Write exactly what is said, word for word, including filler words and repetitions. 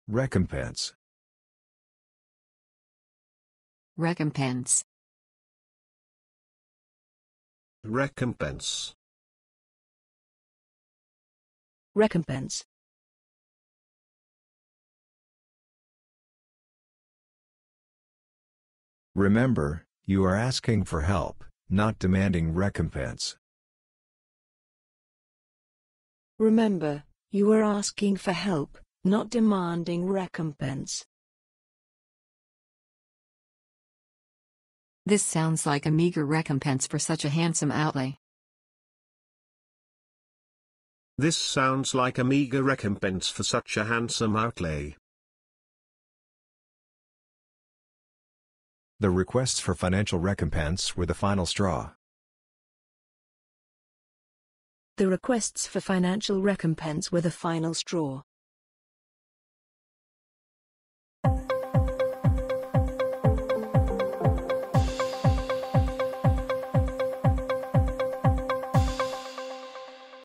Recompense. Recompense. Recompense. Recompense. Remember, you are asking for help, not demanding recompense. Remember, you are asking for help, not demanding recompense. This sounds like a meager recompense for such a handsome outlay. This sounds like a meager recompense for such a handsome outlay. The requests for financial recompense were the final straw. The requests for financial recompense were the final straw.